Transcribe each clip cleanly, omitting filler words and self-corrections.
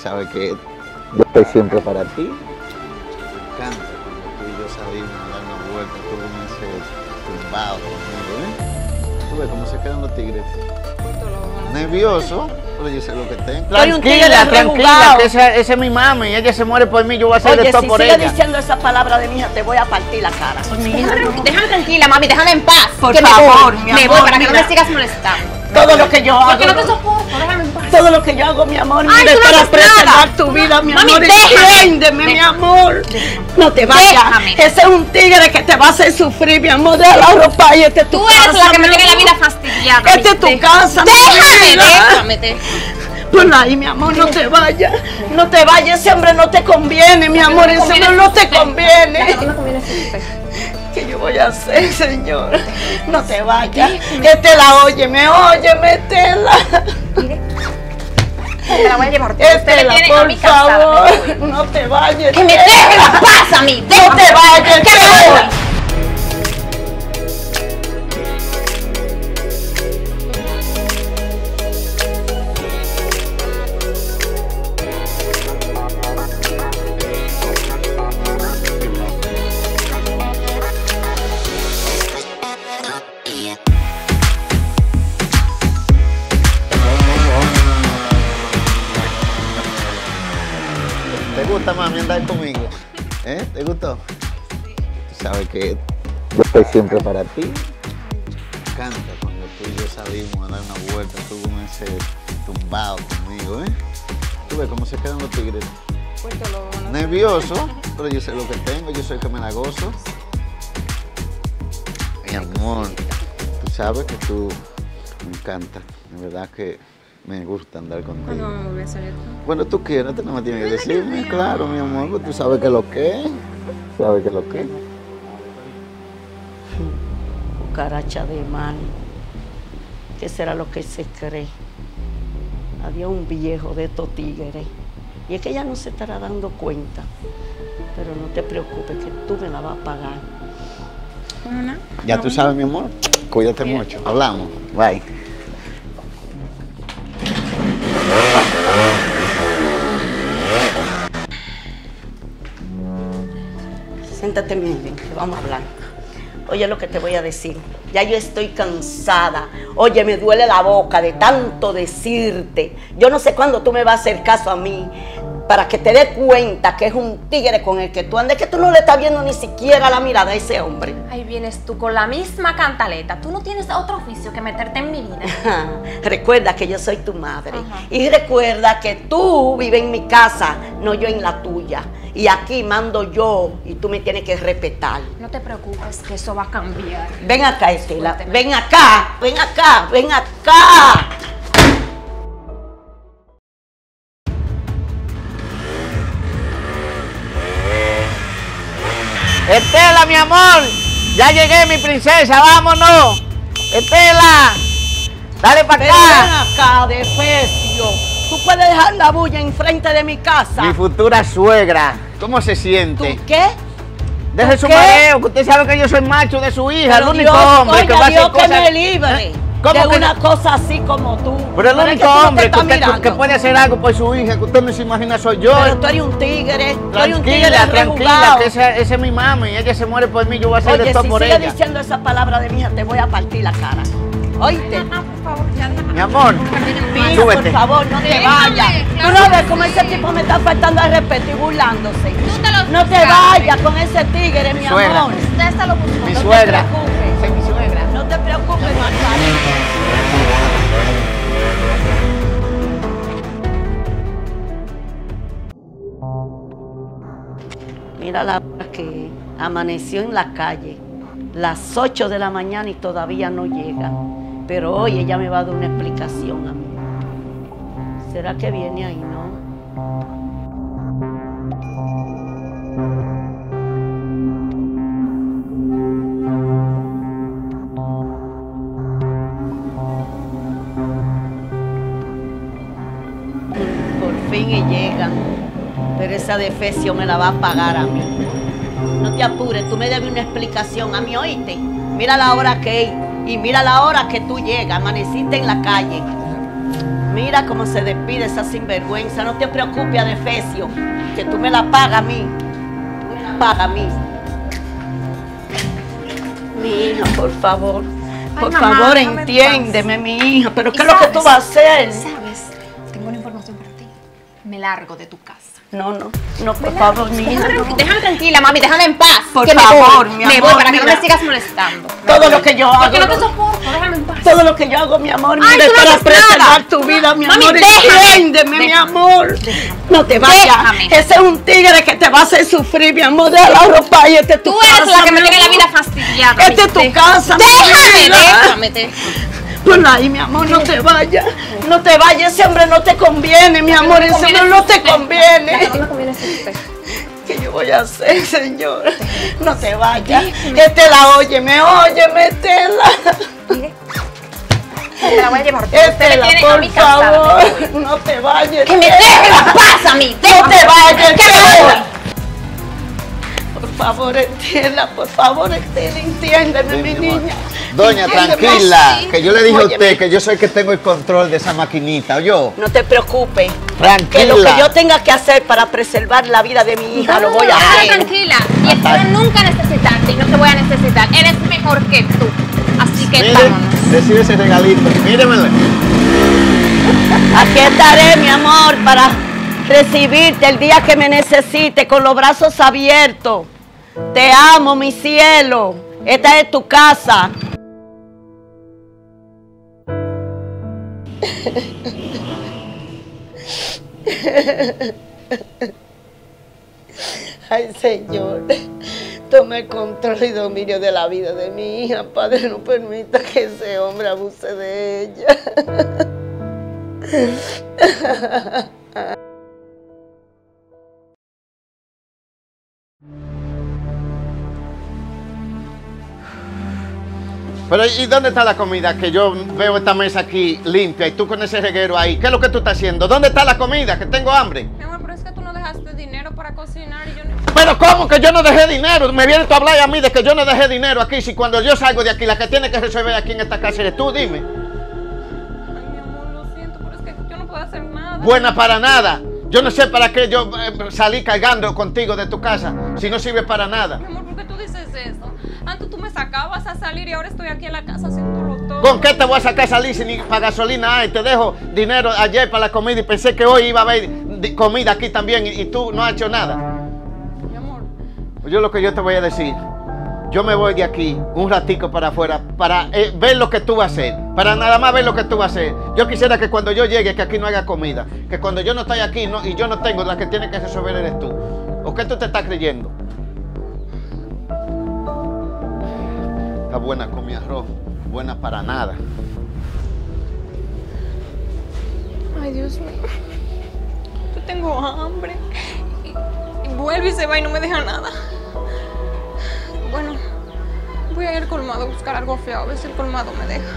sabes que yo estoy siempre para ti. Me encanta cuando tú y yo salimos a dar una vuelta, tú con ese tumbado conmigo, ¿eh? Tú ves cómo se quedan los tigres. Nervioso, pero yo sé lo que tengo. Tranquila, que esa es mi mami, ella se muere por mí, yo voy a hacer de todo por ella. Oye, si sigue diciendo esa palabra de mi hija, te voy a partir la cara. Déjame tranquila, mami, déjame en paz. Por favor, mi amor, me voy para que no mira. me sigas molestando. Todo lo que yo hago. Porque no te soporto, déjame en paz. Todo lo que yo hago, mi amor, Ay, mira, tú no para haces preservar nada. tu vida, mi Mami, amor. déjame. Entiéndeme, mi amor. No te vayas. Déjame. Ese es un tigre que te va a hacer sufrir, mi amor. Déjala ropa y este es tu Tú casa. eres la que me mi tiene la amor. vida fastidiada. Esta es tu casa, mi vida. Déjame. Ponla ahí, mi amor, no te vayas. No te vayas, ese hombre no te conviene, mi amor. Ese hombre no te conviene. No me conviene ese ¿Qué yo voy a hacer, señor? No te vayas. Estela, óyeme, Estela. Te la voy a llevar. Estela, por favor, no te vayas. Que me dejes en paz a mí. No te vayas, Estela. ¿Te gusta, mami, andar conmigo? ¿Eh? ¿Te gustó? Tú sabes que yo estoy siempre para ti. Me encanta cuando tú y yo salimos a dar una vuelta, tú con ese tumbado conmigo, ¿eh? Tú ves cómo se quedan los tigres. Nervioso, pero yo sé lo que tengo, yo soy el que me la gozo. Mi amor, tú sabes que tú me encanta, de verdad que me gusta andar contigo. ¿Cuándo vamos a volver a salir? Cuando tú quieras, tú no me tienes que decirme, claro, mi amor, pues tú sabes que lo que es. ¿Sabes que lo que es? Cucaracha de mal. ¿Qué será lo que se cree? Había un viejo de estos tigres. Y es que ella no se estará dando cuenta. Pero no te preocupes, que tú me la vas a pagar. Ya tú sabes, mi amor. Cuídate mucho. Hablamos. Bye. Siéntate bien, que vamos a hablar. Oye lo que te voy a decir. Ya yo estoy cansada. Oye, me duele la boca de tanto decirte. Yo no sé cuándo tú me vas a hacer caso a mí para que te des cuenta que es un tigre con el que tú andas, que tú no le estás viendo ni siquiera la mirada a ese hombre. Ahí vienes tú con la misma cantaleta. Tú no tienes otro oficio que meterte en mi vida. Recuerda que yo soy tu madre. Ajá. Y recuerda que tú vives en mi casa, no yo en la tuya. Y aquí mando yo y tú me tienes que respetar. No te preocupes, que eso va a cambiar. Ven acá, Estela. Suélteme. Ven acá, ven acá, ven acá. Estela, mi amor, ya llegué, mi princesa, vámonos. Estela, dale para Pero ven acá. acá, Defecio. Tú puedes dejar la bulla enfrente de mi casa. Mi futura suegra, ¿cómo se ¿Tú siente? qué? Deje ¿Tú su qué? mareo, que usted sabe que yo soy macho de su hija, Pero el único Dios, hombre que oiga, va a hacer Dios que cosas. me libre ¿Cómo de que una no? cosa así como tú. Pero el es único que tú no te hombre estás que mirando. puede hacer algo por su hija, que usted no se imagina soy yo. Pero tú eres un tigre. Tú eres un tigre Tranquila, rejugado. que esa es mi mami, ella se muere por mí, yo voy a hacer Oye, de todo si por sigue ella. diciendo esa palabra de mi hija, te voy a partir la cara. ¿Oíste? Mamá, por favor, ya déjame. Mi amor, Mira, súbete. por favor, no te Déjame, vayas. claro Tú no que ves cómo ese tipo me está faltando al respeto y burlándose. Tú te lo No te buscaste. vayas con ese tigre, mi Suegra. amor. Usted se lo buscó. Mi No te suegra. preocupes. Esa es mi suegra. No te preocupes, Mira la hora que amaneció en la calle, las 8 de la mañana y todavía no llega. Pero hoy ella me va a dar una explicación a mí. ¿Será que viene ahí, no? Por fin y llegan. Pero esa defecio me la va a pagar a mí. No te apures, tú me debes una explicación a mí, ¿oíste? Mira la hora que es y mira la hora que tú llegas, amaneciste en la calle. Mira cómo se despide esa sinvergüenza. No te preocupes, Adefesio, que tú me la pagas a mí. Tú me la pagas a mí. Mi hija, por favor. Por mamá, favor, déjame entiéndeme, mi hija. ¿Pero ¿Y qué es lo que tú vas a hacer? ¿Sabes? Tengo una información para ti. Me largo de tu casa. No, por favor, mi hija. Déjame tranquila, mami, déjame en paz. Por que favor, me mi voy. amor, Me voy para que no mira. me sigas molestando. Todo lo que yo hago. Porque no te soporto, déjame en paz. Todo lo que yo hago, mi amor, Ay, mira, tú no para haces preservar nada. tu vida, mi Mami, amor. déjame. Entiéndeme, mi Déjame. amor. No te vayas. Déjame. Ese es un tigre que te va a hacer sufrir, mi amor. Deja la ropa y este es tu Tú casa. eres la que me mi tiene la amor. vida fastidiada. Esta es tu casa, mi Déjame, vida. déjame. Ponla ahí, mi amor, no te vayas. No te vayas, ese hombre no te conviene, mi amor. Ese hombre no te conviene. No me conviene ser usted. ¿Qué yo voy a hacer, señor? No te vayas. Estela, óyeme, Estela. Mire. Te la voy a llevar. Usted Estela, me tiene a por mí cansada. favor, no te vayas. Que me Estela. dejen en paz a mí. No te vayas, Que me voy. Estela. Por favor, Estela, entiéndeme, mi niña. Doña, Entiéndeme. tranquila, que yo le dije a Óyeme. usted que yo soy el que tengo el control de esa maquinita, ¿oyó? No te preocupes. Tranquila. Que lo que yo tenga que hacer para preservar la vida de mi hija, lo voy a Déjame hacer. tranquila. Y espero nunca necesitarte y no te voy a necesitar. Eres mejor que tú. Así que Mire, vámonos. recibe ese regalito, míremelo. Aquí estaré, mi amor, para recibirte el día que me necesite con los brazos abiertos. Te amo, mi cielo. Esta es tu casa. Ay, Señor, toma el control y dominio de la vida de mi hija. Padre, no permita que ese hombre abuse de ella. Pero ¿y dónde está la comida? Que yo veo esta mesa aquí limpia y tú con ese reguero ahí. ¿Qué es lo que tú estás haciendo? ¿Dónde está la comida? Que tengo hambre. Mi amor, pero es que tú no dejaste dinero para cocinar y yo no... Pero ¿cómo que yo no dejé dinero? Me vienes tú a hablar a mí de que yo no dejé dinero aquí. Si cuando yo salgo de aquí, la que tiene que resolver aquí en esta casa eres tú, dime. Ay, mi amor, lo siento, pero es que yo no puedo hacer nada. Buena para nada. Yo no sé para qué yo salí cargando contigo de tu casa, si no sirve para nada. Mi amor, ¿por qué tú dices eso? Antes tú me sacabas a salir y ahora estoy aquí en la casa haciéndolo todo. ¿Con qué te voy a sacar salir si ni para gasolina hay? Te dejo dinero ayer para la comida y pensé que hoy iba a haber comida aquí también y tú no has hecho nada. Mi amor, Yo lo que yo te voy a decir, yo me voy de aquí un ratico para afuera para ver lo que tú vas a hacer, para nada más ver lo que tú vas a hacer. Yo quisiera que cuando yo llegue que aquí no haya comida, que cuando yo no estoy aquí y yo no tengo, la que tiene que resolver eres tú. ¿O qué tú te estás creyendo? Está buena con mi arroz, buena para nada. ay Dios mío, yo tengo hambre y vuelve y se va y no me deja nada. Bueno, voy a ir al colmado a buscar algo feo, a ver si el colmado me deja.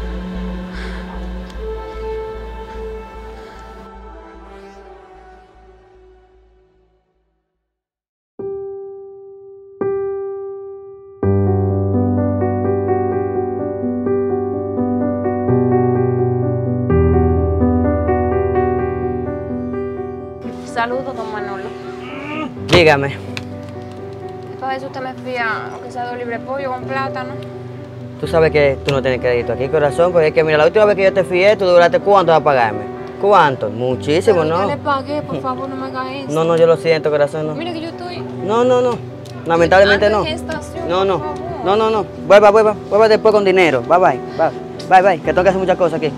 Saludos, don Manolo. Dígame. Para eso usted me fía, aunque sea 2 libres de pollo con plátano. Tú sabes que tú no tienes crédito aquí, corazón, porque es que mira, la última vez que yo te fié, tú duraste ¿cuánto vas a pagarme? ¿Cuánto? Muchísimo, Pero ¿no? yo le pagué, por favor, no me haga eso. No, yo lo siento, corazón, no. Mire que yo estoy... No. Lamentablemente no. Ando en gestación, No. por favor. No. Vuelva después con dinero. Bye, que tengo que hacer muchas cosas aquí.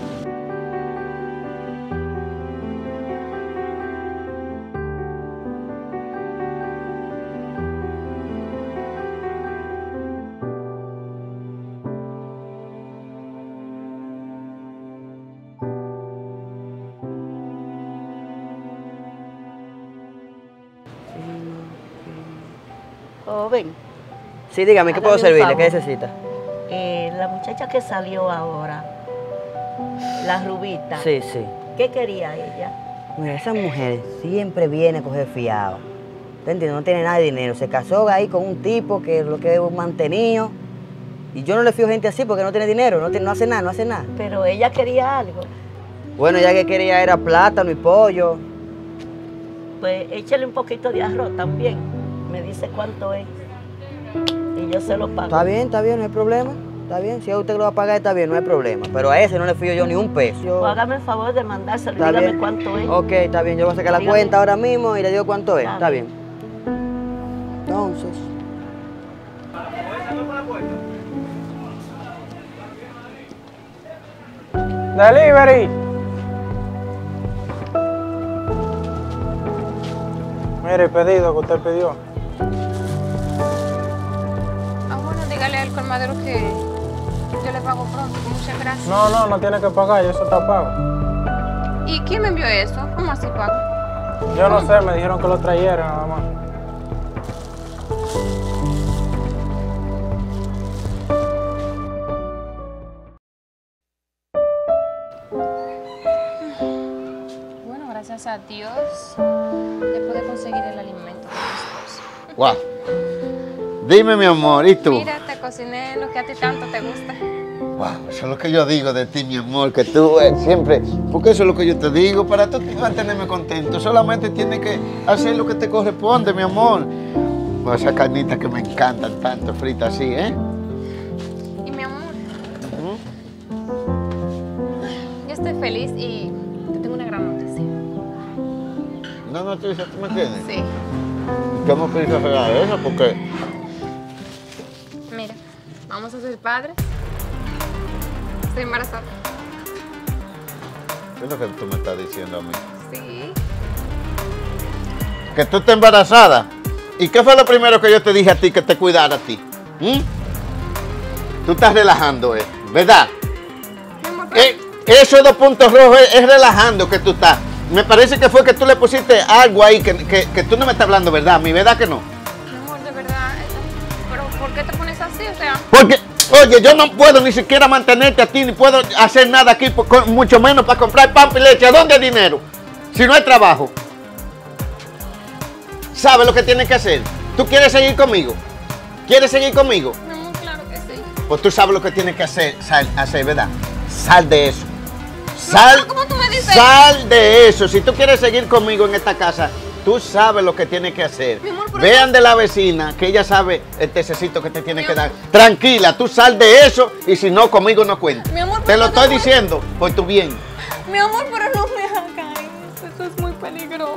Joven, Sí, dígame, ¿qué puedo Hágame un servirle? ¿Qué favor. necesita? La muchacha que salió ahora, la rubita, Sí. ¿qué quería ella? Mira, esa mujer siempre viene a coger fiado. ¿Te entiendes? No tiene nada de dinero. Se casó ahí con un tipo que lo que es un mantenido. Y yo no le fío gente así porque no tiene dinero, no hace nada. Pero ella quería algo. Bueno, ya que quería era plátano y pollo. Pues échale un poquito de arroz también. Me dice cuánto es. Y yo se lo pago. Está bien, no hay problema. Está bien, si a usted lo va a pagar, está bien, no hay problema. Pero a ese no le fío yo ni un peso. Pues hágame el favor de mandárselo y Está dígame bien. cuánto es. Ok, está bien, yo voy a sacar la Dígame. cuenta ahora mismo y le digo cuánto es. Está Está bien. Entonces. Delivery. Mire, el pedido que usted pidió. Ah, bueno, dígale al colmadero que yo le pago pronto. Muchas gracias. No tiene que pagar, ya eso está pago. ¿Y quién me envió eso? ¿Cómo así pago? Yo no sé, me dijeron que lo trajeran nada más. Bueno, gracias a Dios le pude conseguir el alimento de mi esposo. Wow. Dime, mi amor, ¿y tú? Mira, te cociné lo que a ti tanto te gusta. Wow, eso es lo que yo digo de ti, mi amor, que tú siempre, porque eso es lo que yo te digo, para tú mantenerme contento, solamente tienes que hacer lo que te corresponde, mi amor. Pues esas carnitas que me encantan tanto, fritas así, ¿eh? Y mi amor, yo estoy feliz y te tengo una gran noticia. No, noticia, ¿tú me entiendes? Sí. ¿Qué me piensas regalar eso? Porque Mira, vamos a ser padres. Estoy embarazada. ¿qué es lo que tú me estás diciendo a mí? Sí. Que tú estás embarazada. ¿Y qué fue lo primero que yo te dije a ti que te cuidara a ti? Tú estás relajando, ¿verdad? Mi amor, pero- Esos 2 puntos rojos es relajando que tú estás. Me parece que fue que tú le pusiste algo ahí que tú no me estás hablando, ¿verdad? ¿Mi verdad que no? mi amor, de verdad. Pero ¿por qué te pones así? O sea, Porque, oye, yo no puedo ni siquiera mantenerte a ti, ni puedo hacer nada aquí, mucho menos para comprar pan y leche. ¿A dónde hay dinero? Si no hay trabajo. ¿Sabes lo que tienes que hacer? ¿Tú quieres seguir conmigo? ¿Quieres seguir conmigo? mi amor, claro que sí. Pues tú sabes lo que tienes que hacer, ¿verdad? Sal de eso. Sal, pero ¿cómo tú me dices? sal de eso. Si tú quieres seguir conmigo en esta casa, tú sabes lo que tienes que hacer. Mi amor, pero Vean de la vecina que ella sabe el tececito que te tiene Mi que dar. amor. Tranquila, tú sal de eso y si no, conmigo no cuenta. Mi amor, Te pero lo no estoy te- diciendo por tu bien. Mi amor, pero no me hagas eso. Eso es muy peligroso.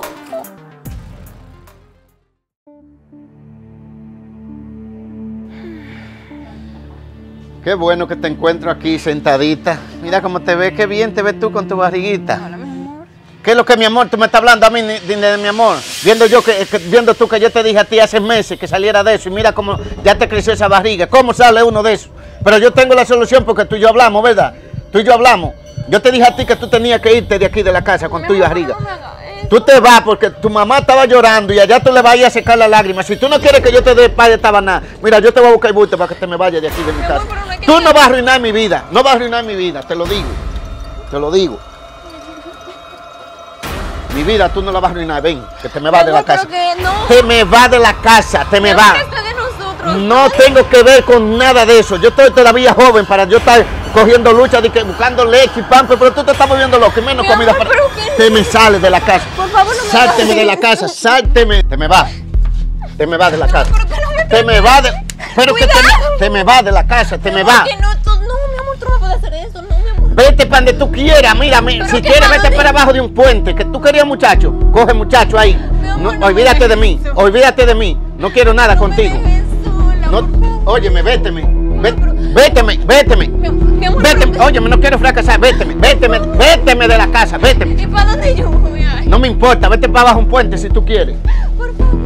Qué bueno que te encuentro aquí sentadita. Mira cómo te ves, qué bien te ves tú con tu barriguita. Hola, mi amor. ¿Qué es lo que mi amor? Tú me estás hablando a mí de mi amor. Viendo tú que yo te dije a ti hace meses que saliera de eso y mira cómo ya te creció esa barriga. ¿Cómo sale uno de eso? Pero yo tengo la solución porque tú y yo hablamos, ¿verdad? Tú y yo hablamos. Yo te dije a ti que tú tenías que irte de aquí de la casa con Mi tu amor, barriga. pero no me hagas eso. Tú te vas porque tu mamá estaba llorando y allá tú le vas a ir a secar las lágrimas. Si tú no quieres que yo te dé par de tabaná, mira, yo te voy a buscar el bulto para que te me vayas de aquí de mi amor, casa. pero no es que Tú yo- no vas a arruinar mi vida, no vas a arruinar mi vida, te lo digo. Te lo digo. Mi vida tú no la vas a arruinar, ven, que te me vas de la Mi amor, casa. pero que no. Te me vas de la casa, te me Mi amor, vas. esto es de nosotros. No tengo que ver con nada de eso. Yo estoy todavía joven para yo estar cogiendo lucha, de que buscando leche y pan, pero tú te estás volviendo loco y menos Mi comida amor, para... pero que- Te me sales de la casa. Por favor, no me Sálteme hagas de la eso. casa, sálteme. Te me vas. Te me vas de la casa. pero que no me Te me vas de... Pero que Cuidado. te me vas de la casa, te me Mi amor, vas. que no, no, mi amor, tú no me puedes hacer eso. No, mi amor. Vete para donde tú quieras, mírame. Pero Si que quieres, para vete dónde- para abajo de un puente. Que tú querías muchacho. Coge muchacho ahí. Mi amor, No, no me olvídate de dejes mí. eso. Olvídate de mí. No quiero nada No contigo. me dejes sola, No, por favor. óyeme, véteme. pero- Véteme. Mi amor, Véteme. pero- Óyeme, no quiero fracasar. Véteme de la casa. Véteme. ¿Y para dónde yo voy? Ay, No me importa. Vete para abajo de un puente si tú quieres. por favor.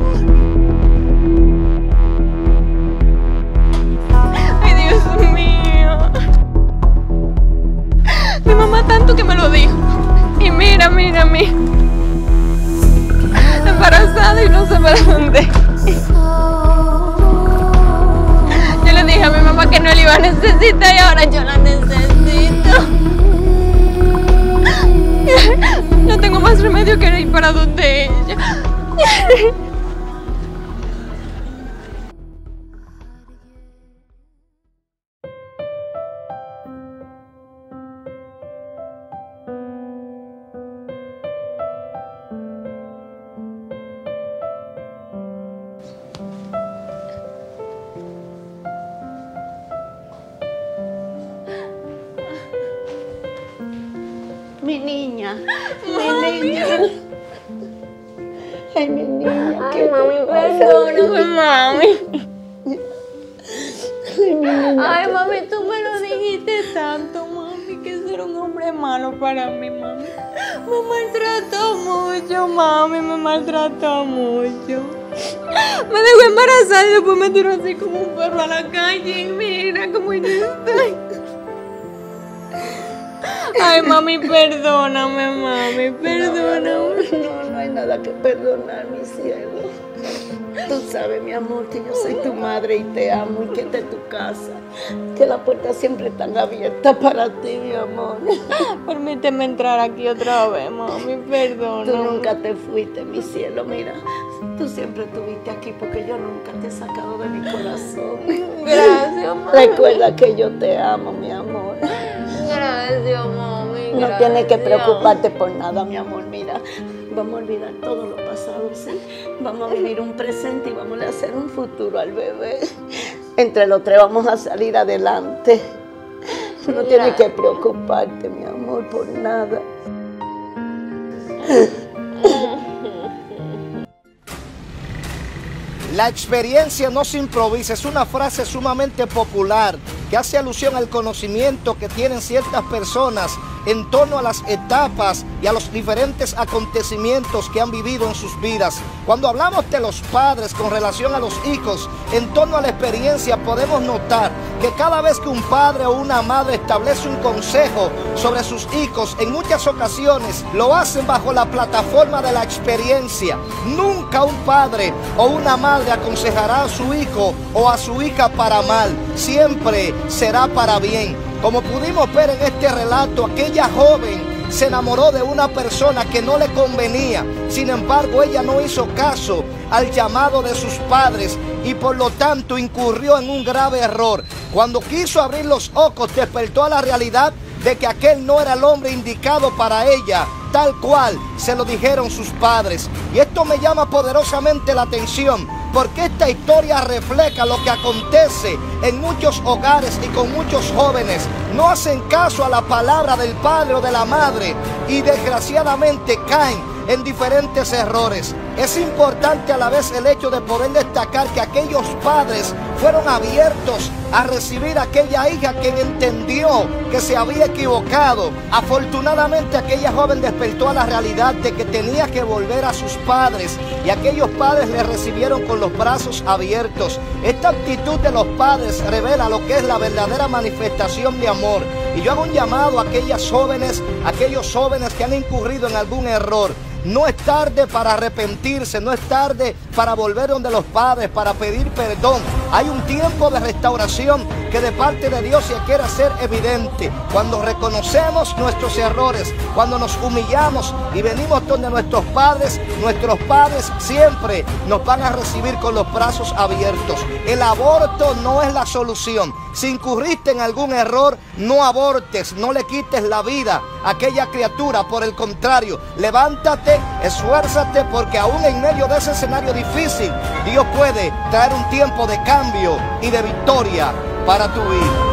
Ay, Dios mío. Mi mamá tanto que me lo dijo. Y mira, embarazada y no sé para dónde. Yo le dije a mi mamá que no le iba a necesitar y ahora yo la necesito. No tengo más remedio que ir para donde ella. niña. Mi niña. Ay, mi niña. Ay, mami, perdóname, mami. Ay, mami, tú me lo dijiste tanto, mami, que ese era un hombre malo para mí, mami. Me maltrató mucho, mami, me maltrató mucho. Me dejó embarazada y después me tiró así como un perro a la calle y mira cómo yo estoy. Ay, mami, perdóname, mami, perdóname. No hay nada que perdonar, mi cielo. Tú sabes, mi amor, que yo soy tu madre y te amo y que esta es tu casa. Que las puertas siempre están abiertas para ti, mi amor. Permíteme entrar aquí otra vez, mami, perdóname. Tú nunca te fuiste, mi cielo, mira. Tú siempre estuviste aquí porque yo nunca te he sacado de mi corazón. Gracias, mami. Recuerda que yo te amo, mi amor. Gracias, mami. No tienes que preocuparte por nada, mi amor. Mira, vamos a olvidar todo lo pasado, ¿sí? Vamos a vivir un presente y vamos a hacer un futuro al bebé. Entre los tres vamos a salir adelante. No tienes que preocuparte, mi amor, por nada. La experiencia no se improvisa, es una frase sumamente popular que hace alusión al conocimiento que tienen ciertas personas en torno a las etapas y a los diferentes acontecimientos que han vivido en sus vidas. Cuando hablamos de los padres con relación a los hijos, en torno a la experiencia podemos notar que cada vez que un padre o una madre establece un consejo sobre sus hijos, en muchas ocasiones lo hacen bajo la plataforma de la experiencia. Nunca un padre o una madre aconsejará a su hijo o a su hija para mal, siempre será para bien. Como pudimos ver en este relato, aquella joven se enamoró de una persona que no le convenía. Sin embargo, ella no hizo caso al llamado de sus padres y por lo tanto incurrió en un grave error. Cuando quiso abrir los ojos, despertó a la realidad de que aquel no era el hombre indicado para ella, tal cual se lo dijeron sus padres. Y esto me llama poderosamente la atención, porque esta historia refleja lo que acontece en muchos hogares y con muchos jóvenes. No hacen caso a la palabra del padre o de la madre y desgraciadamente caen en diferentes errores. Es importante a la vez el hecho de poder destacar que aquellos padres fueron abiertos a recibir a aquella hija quien entendió que se había equivocado. Afortunadamente aquella joven despertó a la realidad de que tenía que volver a sus padres y aquellos padres le recibieron con los brazos abiertos. Esta actitud de los padres revela lo que es la verdadera manifestación de amor. Y yo hago un llamado a aquellas jóvenes, aquellos jóvenes que han incurrido en algún error. No es tarde para arrepentirse, no es tarde para volver donde los padres, para pedir perdón. Hay un tiempo de restauración que de parte de Dios se quiere hacer evidente. Cuando reconocemos nuestros errores, cuando nos humillamos y venimos donde nuestros padres siempre nos van a recibir con los brazos abiertos. El aborto no es la solución. Si incurriste en algún error, no abortes, no le quites la vida a aquella criatura. Por el contrario, levántate, esfuérzate, porque aún en medio de ese escenario difícil, Dios puede traer un tiempo de cambio y de victoria para tu vida.